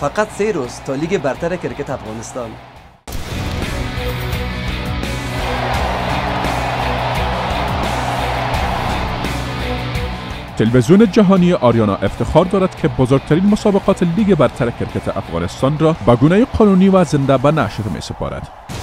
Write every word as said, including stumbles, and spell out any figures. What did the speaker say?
فقط سه روز تا لیگ برتر کرکت افغانستان. تلویزیون جهانی آریانا افتخار دارد که بزرگترین مسابقات لیگ برتر کرکت افغانستان را به گونه قانونی و زنده به نشر می سپارد.